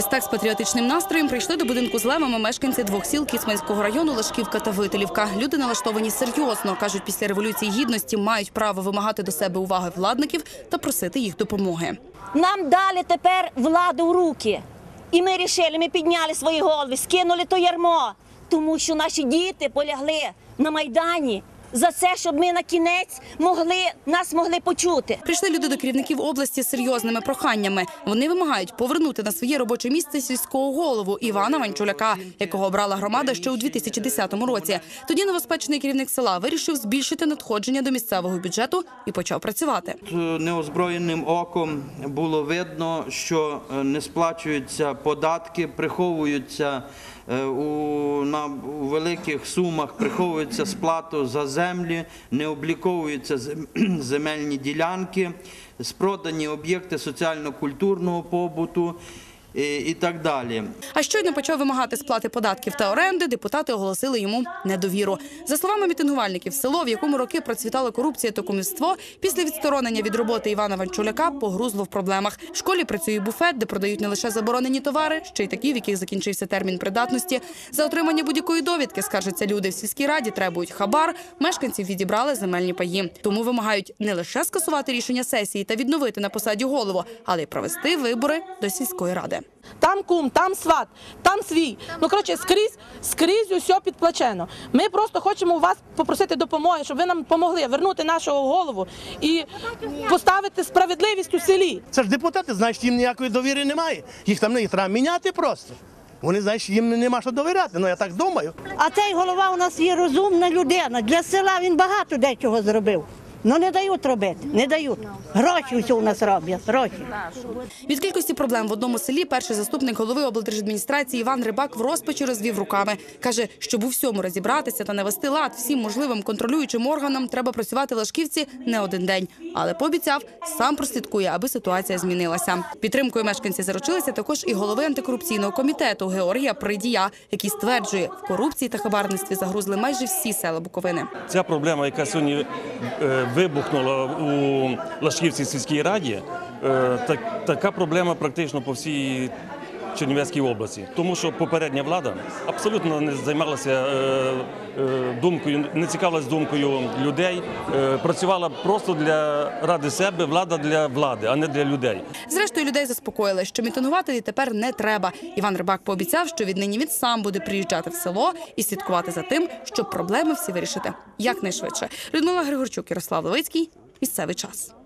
Так з патріотичним настроєм прийшли до будинку з левами мешканці двох сіл Кіцманського району Лашківка та Вителівка. Люди налаштовані серйозно. Кажуть, після Революції Гідності мають право вимагати до себе уваги владників та просити їх допомоги. Нам дали тепер владу в руки. І ми вирішили, ми підняли свої голови, скинули то ярмо. Тому що наші діти полягли на Майдані за це, щоб ми на кінець нас могли почути. Прийшли люди до керівників області з серйозними проханнями. Вони вимагають повернути на своє робоче місце сільського голову Івана Ванчуляка, якого обрала громада ще у 2010 році. Тоді новоспечений керівник села вирішив збільшити надходження до місцевого бюджету і почав працювати. Неозброєним оком було видно, що не сплачуються податки, приховуються на великих сумах, приховується сплату за землі, не обліковуються земельні ділянки, спродані об'єкти соціально-культурного побуту і так далі. А щойно почав вимагати сплати податків та оренди, депутати оголосили йому недовіру. За словами мітингувальників, село, в якому роки процвітала корупція та кумівство, після відсторонення від роботи Івана Ванчуляка погрузло в проблемах. В школі працює буфет, де продають не лише заборонені товари, ще й такі, в яких закінчився термін придатності. За отримання будь-якої довідки, скаржаться люди, в сільській раді требують хабар, мешканців відібрали земельні паї. Тому вимагають не лише скасувати рішення сесії та відновити на посаді голову, але й провести вибори до сільської ради. Там кум, там сват, там свій. Ну, коротше, скрізь усе підплачено. Ми просто хочемо у вас попросити допомоги, щоб ви нам допомогли вернути нашого голову і поставити справедливість у селі. Це ж депутати, значить, їм ніякої довіри немає. Їх треба міняти просто. Вони, знаєш, їм нема що довіряти, я так думаю. А цей голова у нас є розумна людина. Для села він багато дечого зробив. Не дають робити, не дають. Гроші все у нас роблять, гроші. Від кількості проблем в одному селі перший заступник голови облдержадміністрації Іван Рибак в розпачі розвів руками. Каже, щоб у всьому розібратися та навести лад всім можливим контролюючим органам, треба працювати в Лашківці не один день. Але пообіцяв, сам прослідкує, аби ситуація змінилася. Підтримкою мешканці заручилися також і голови антикорупційного комітету Георгія Придія, який стверджує, в корупції та хабарництві загрузли майже всі села Буковини. Ця проблема, яка сьогодні вибухнула у Лашківській сільській раді, така проблема практично по всій Чернівецькій області. Тому що попередня влада абсолютно не займалася думкою, не цікавилася думкою людей, працювала просто ради себе, влада для влади, а не для людей. Зрештою, людей заспокоїли, що мітингувати тепер не треба. Іван Рибак пообіцяв, що віднині він сам буде приїжджати в село і слідкувати за тим, щоб проблеми всі вирішити якнайшвидше. Людмила Григорчук, Ярослав Левицький. Місцевий час.